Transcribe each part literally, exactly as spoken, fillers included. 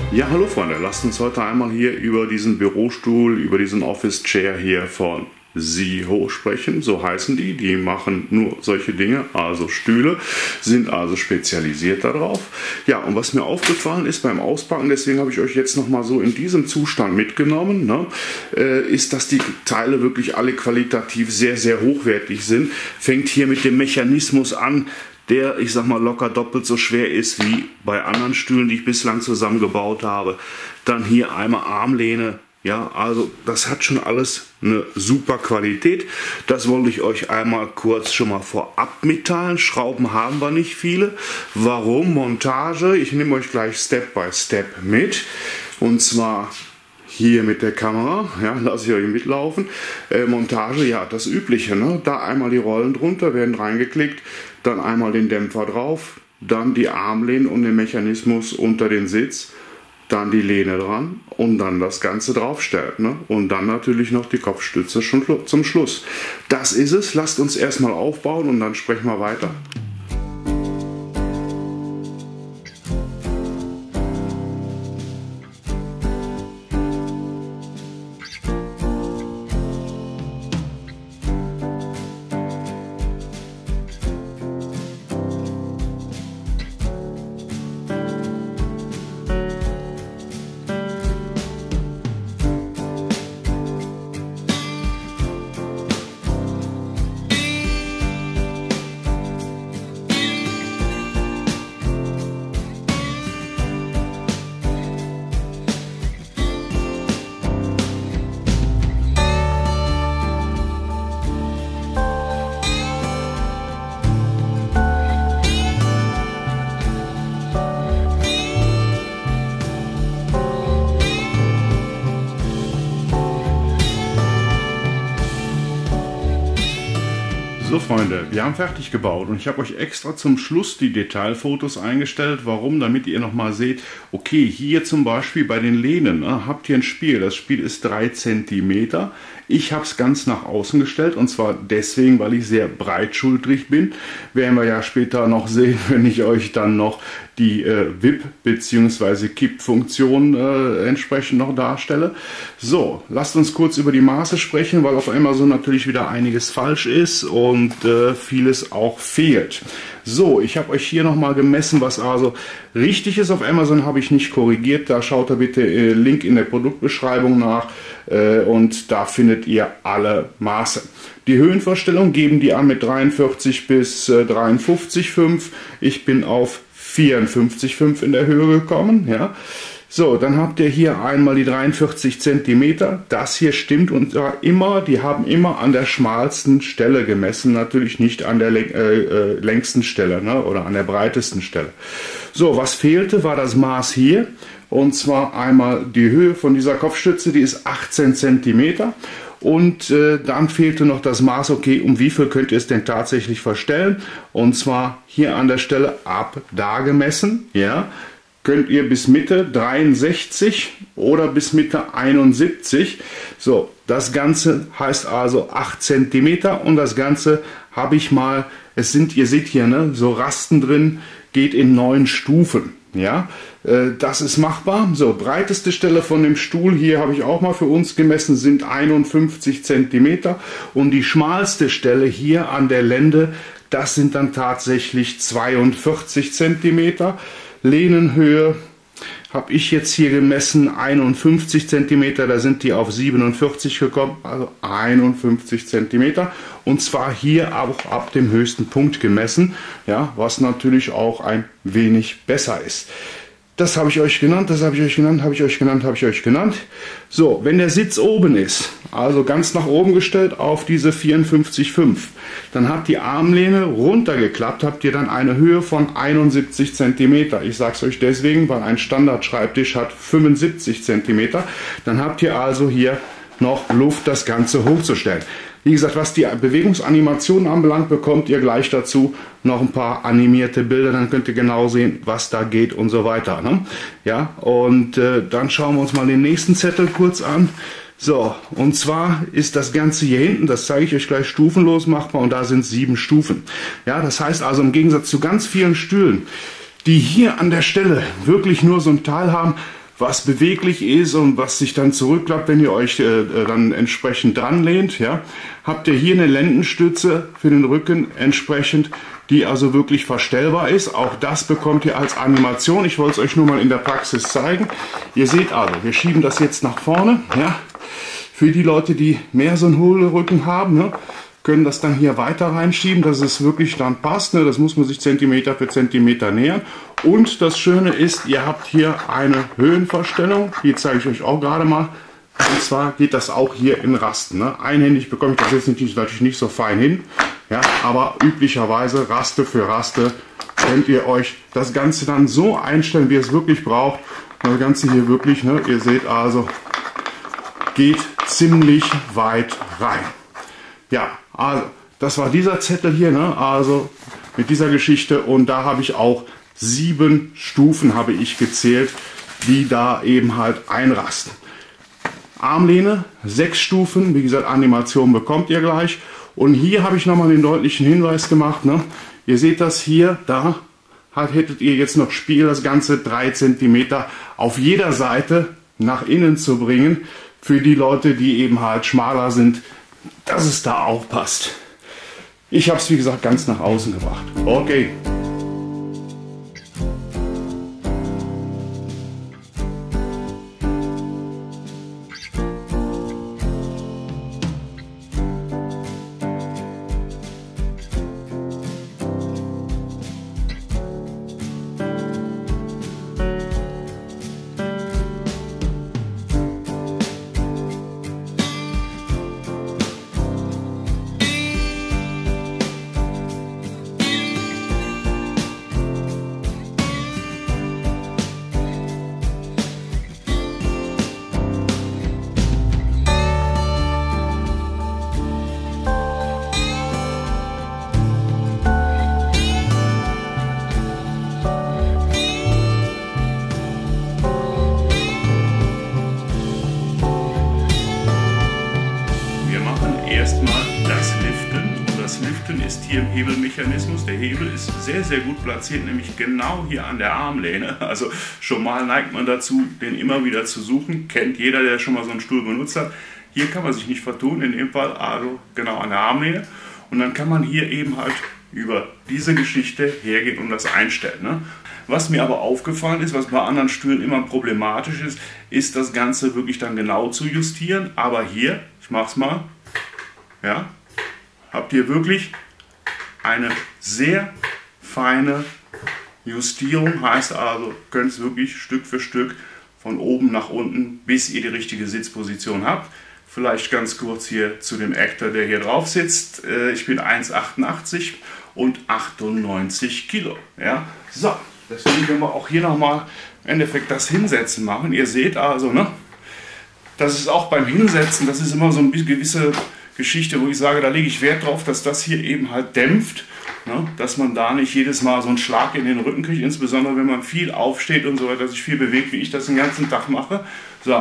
Ja, hallo Freunde, lasst uns heute einmal hier über diesen Bürostuhl, über diesen Office Chair hier von Siho sprechen, so heißen die. Die machen nur solche Dinge, also Stühle, sind also spezialisiert darauf. Ja, und was mir aufgefallen ist beim Auspacken, deswegen habe ich euch jetzt nochmal so in diesem Zustand mitgenommen, ne, äh, ist, dass die Teile wirklich alle qualitativ sehr, sehr hochwertig sind. Fängt hier mit dem Mechanismus an, der, ich sag mal, locker doppelt so schwer ist wie bei anderen Stühlen, die ich bislang zusammengebaut habe. Dann hier einmal Armlehne. Ja, also das hat schon alles eine super Qualität. Das wollte ich euch einmal kurz schon mal vorab mitteilen. Schrauben haben wir nicht viele. Warum? Montage. Ich nehme euch gleich Step by Step mit. Und zwar hier mit der Kamera, ja, lasse ich euch mitlaufen. Äh, Montage, ja, das Übliche, ne? Da einmal die Rollen drunter, werden reingeklickt, dann einmal den Dämpfer drauf, dann die Armlehnen und den Mechanismus unter den Sitz, dann die Lehne dran und dann das Ganze draufstellen, ne? Und dann natürlich noch die Kopfstütze schon zum Schluss. Das ist es, lasst uns erstmal aufbauen und dann sprechen wir weiter. So Freunde, wir haben fertig gebaut und ich habe euch extra zum Schluss die Detailfotos eingestellt. Warum? Damit ihr nochmal seht, okay, hier zum Beispiel bei den Lehnen, ne, habt ihr ein Spiel. Das Spiel ist drei Zentimeter. Ich habe es ganz nach außen gestellt und zwar deswegen, weil ich sehr breitschultrig bin. Werden wir ja später noch sehen, wenn ich euch dann noch die äh, Wipp- bzw. Kipp-Funktion äh, entsprechend noch darstelle. So, lasst uns kurz über die Maße sprechen, weil auf einmal so natürlich wieder einiges falsch ist und äh, vieles auch fehlt. So, ich habe euch hier nochmal gemessen, was also richtig ist. Auf Amazon habe ich nicht korrigiert. Da schaut ihr bitte äh, Link in der Produktbeschreibung nach äh, und da findet ihr alle Maße. Die Höhenvorstellung geben die an mit dreiundvierzig bis äh, dreiundfünfzig Komma fünf. Ich bin auf vierundfünfzig Komma fünf in der Höhe gekommen. Ja. So, dann habt ihr hier einmal die dreiundvierzig Zentimeter. Das hier stimmt und zwar immer, die haben immer an der schmalsten Stelle gemessen, natürlich nicht an der äh, äh, längsten Stelle, ne, oder an der breitesten Stelle. So, was fehlte, war das Maß hier. Und zwar einmal die Höhe von dieser Kopfstütze, die ist achtzehn Zentimeter. Und äh, dann fehlte noch das Maß, okay, um wie viel könnt ihr es denn tatsächlich verstellen? Und zwar hier an der Stelle ab da gemessen, ja. Könnt ihr bis Mitte dreiundsechzig oder bis Mitte einundsiebzig. So, das Ganze heißt also acht Zentimeter und das Ganze habe ich mal, es sind, ihr seht hier, ne, so Rasten drin, geht in neun Stufen. Ja, äh, das ist machbar. So, breiteste Stelle von dem Stuhl hier habe ich auch mal für uns gemessen, sind einundfünfzig Zentimeter und die schmalste Stelle hier an der Lende, das sind dann tatsächlich zweiundvierzig Zentimeter. Lehnenhöhe habe ich jetzt hier gemessen, einundfünfzig Zentimeter, da sind die auf siebenundvierzig gekommen, also einundfünfzig Zentimeter und zwar hier auch ab dem höchsten Punkt gemessen, ja, was natürlich auch ein wenig besser ist. Das habe ich euch genannt, das habe ich euch genannt, habe ich euch genannt, habe ich euch genannt. So, wenn der Sitz oben ist, also ganz nach oben gestellt auf diese vierundfünfzig Komma fünf, dann habt die Armlehne runtergeklappt, habt ihr dann eine Höhe von einundsiebzig Zentimeter. Ich sage es euch deswegen, weil ein Standardschreibtisch hat fünfundsiebzig Zentimeter. Dann habt ihr also hier noch Luft, das Ganze hochzustellen. Wie gesagt, was die Bewegungsanimation anbelangt, bekommt ihr gleich dazu noch ein paar animierte Bilder, dann könnt ihr genau sehen, was da geht und so weiter. Ne? Ja, und äh, dann schauen wir uns mal den nächsten Zettel kurz an. So, und zwar ist das Ganze hier hinten, das zeige ich euch gleich stufenlos machbar und da sind sieben Stufen. Ja, das heißt also im Gegensatz zu ganz vielen Stühlen, die hier an der Stelle wirklich nur so ein Teil haben, was beweglich ist und was sich dann zurückklappt, wenn ihr euch äh, dann entsprechend dran lehnt. Ja. Habt ihr hier eine Lendenstütze für den Rücken entsprechend, die also wirklich verstellbar ist. Auch das bekommt ihr als Animation. Ich wollte es euch nur mal in der Praxis zeigen. Ihr seht also, wir schieben das jetzt nach vorne. Ja. Für die Leute, die mehr so einen Hohlrücken haben, ne, können das dann hier weiter reinschieben, dass es wirklich dann passt. Ne? Das muss man sich Zentimeter für Zentimeter nähern. Und das Schöne ist, ihr habt hier eine Höhenverstellung. Die zeige ich euch auch gerade mal. Und zwar geht das auch hier in Rasten. Ne? Einhändig bekomme ich das jetzt natürlich, natürlich nicht so fein hin. Ja? Aber üblicherweise Raste für Raste könnt ihr euch das Ganze dann so einstellen, wie ihr es wirklich braucht. Und das Ganze hier wirklich, ne? Ihr seht also, geht ziemlich weit rein. Ja, also das war dieser Zettel hier, ne? Also mit dieser Geschichte, und da habe ich auch sieben Stufen habe ich gezählt, die da eben halt einrasten. Armlehne, sechs Stufen, wie gesagt, Animation bekommt ihr gleich. Und hier habe ich nochmal den deutlichen Hinweis gemacht, ne? Ihr seht das hier, da hat, hättet ihr jetzt noch Spiel, das Ganze drei Zentimeter auf jeder Seite nach innen zu bringen, für die Leute, die eben halt schmaler sind, dass es da auch passt. Ich habe es, wie gesagt, ganz nach außen gebracht. Okay. Ist hier im Hebelmechanismus. Der Hebel ist sehr, sehr gut platziert, nämlich genau hier an der Armlehne. Also schon mal neigt man dazu, den immer wieder zu suchen. Kennt jeder, der schon mal so einen Stuhl benutzt hat. Hier kann man sich nicht vertun, in dem Fall also genau an der Armlehne. Und dann kann man hier eben halt über diese Geschichte hergehen und das einstellen. Ne? Was mir aber aufgefallen ist, was bei anderen Stühlen immer problematisch ist, ist das Ganze wirklich dann genau zu justieren. Aber hier, ich mache es mal, ja, habt ihr wirklich eine sehr feine Justierung, heißt also, könnt es wirklich Stück für Stück von oben nach unten, bis ihr die richtige Sitzposition habt. Vielleicht ganz kurz hier zu dem Actor, der hier drauf sitzt. Ich bin eins Komma achtundachtzig und achtundneunzig Kilo. Ja? So, deswegen können wir auch hier nochmal im Endeffekt das Hinsetzen machen. Ihr seht also, ne, das ist auch beim Hinsetzen, das ist immer so eine gewisse Geschichte, wo ich sage, da lege ich Wert drauf, dass das hier eben halt dämpft, ne? Dass man da nicht jedes Mal so einen Schlag in den Rücken kriegt, insbesondere wenn man viel aufsteht und so weiter, sich viel bewegt, wie ich das den ganzen Tag mache. So,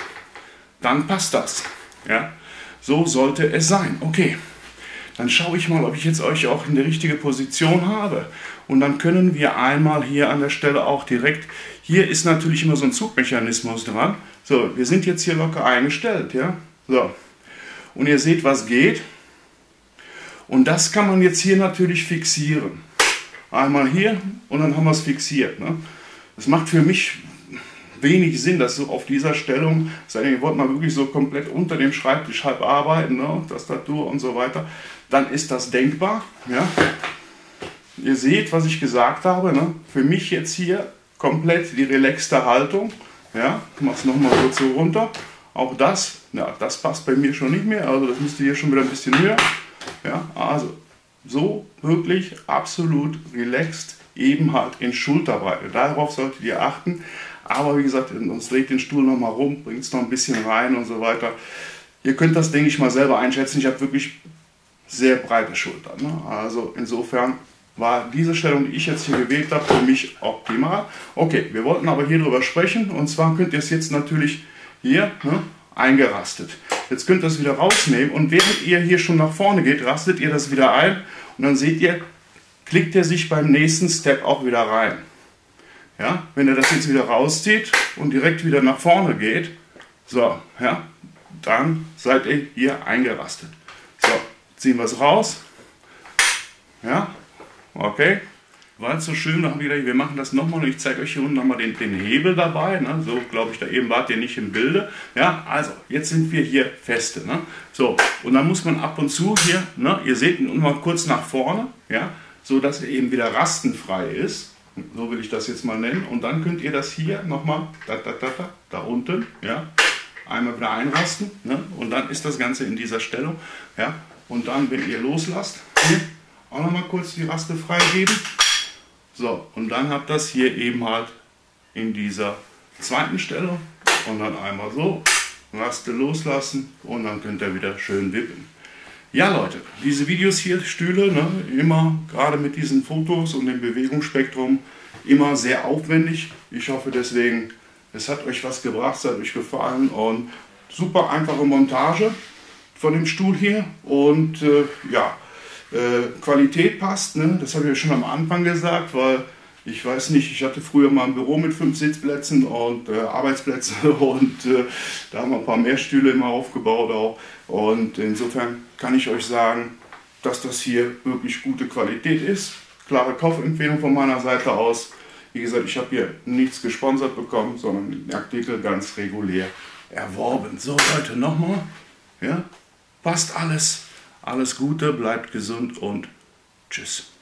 dann passt das. Ja? So sollte es sein. Okay, dann schaue ich mal, ob ich jetzt euch auch in die richtige Position habe. Und dann können wir einmal hier an der Stelle auch direkt, hier ist natürlich immer so ein Zugmechanismus dran. So, wir sind jetzt hier locker eingestellt. Ja? So. Und ihr seht, was geht. Und das kann man jetzt hier natürlich fixieren. Einmal hier und dann haben wir es fixiert. Ne? Das macht für mich wenig Sinn, dass so auf dieser Stellung, sei denn, ihr wollt mal wirklich so komplett unter dem Schreibtisch halb arbeiten, ne? Tastatur und so weiter, dann ist das denkbar. Ja? Ihr seht, was ich gesagt habe. Ne? Für mich jetzt hier komplett die relaxte Haltung. Ja? Ich mache es nochmal kurz so runter. Auch das, ja, das passt bei mir schon nicht mehr, also das müsste hier schon wieder ein bisschen höher. Ja, also so wirklich absolut relaxed, eben halt in Schulterbreite. Darauf solltet ihr achten. Aber wie gesagt, sonst dreht den Stuhl nochmal rum, bringt es noch ein bisschen rein und so weiter. Ihr könnt das, denke ich mal, selber einschätzen. Ich habe wirklich sehr breite Schultern. Ne? Also insofern war diese Stellung, die ich jetzt hier gewählt habe, für mich optimal. Okay, wir wollten aber hier drüber sprechen. Und zwar könnt ihr es jetzt natürlich hier, ne, eingerastet. Jetzt könnt ihr das wieder rausnehmen und während ihr hier schon nach vorne geht, rastet ihr das wieder ein und dann seht ihr, klickt er sich beim nächsten Step auch wieder rein. Ja, wenn ihr das jetzt wieder rauszieht, und direkt wieder nach vorne geht, so, ja, dann seid ihr hier eingerastet. So, ziehen wir es raus. Ja, okay. War es so schön, dann wieder, wir machen das nochmal und ich zeige euch hier unten nochmal den, den Hebel dabei. Ne? So, glaube ich, da eben wart ihr nicht im Bilde. Ja, also, jetzt sind wir hier feste. Ne? So, und dann muss man ab und zu hier, ne? Ihr seht ihn mal kurz nach vorne, ja, so dass er eben wieder rastenfrei ist. So will ich das jetzt mal nennen. Und dann könnt ihr das hier nochmal, da, da, da, da, da unten, ja, einmal wieder einrasten. Ne? Und dann ist das Ganze in dieser Stellung. Ja? Und dann, wenn ihr loslasst, hier auch nochmal kurz die Raste freigeben. So, und dann habt das hier eben halt in dieser zweiten Stellung. Und dann einmal so, Raste loslassen und dann könnt ihr wieder schön wippen. Ja Leute, diese Videos hier, Stühle, ne, immer gerade mit diesen Fotos und dem Bewegungsspektrum, immer sehr aufwendig. Ich hoffe deswegen, es hat euch was gebracht, es hat euch gefallen und super einfache Montage von dem Stuhl hier. Und äh, ja, äh, Qualität passt, ne? Das habe ich ja schon am Anfang gesagt, weil ich weiß nicht, ich hatte früher mal ein Büro mit fünf Sitzplätzen und äh, Arbeitsplätze und äh, da haben wir ein paar mehr Stühle immer aufgebaut auch. Und insofern kann ich euch sagen, dass das hier wirklich gute Qualität ist. Klare Kaufempfehlung von meiner Seite aus. Wie gesagt, ich habe hier nichts gesponsert bekommen, sondern den Artikel ganz regulär erworben. So Leute, nochmal, ja, passt alles. Alles Gute, bleibt gesund und tschüss.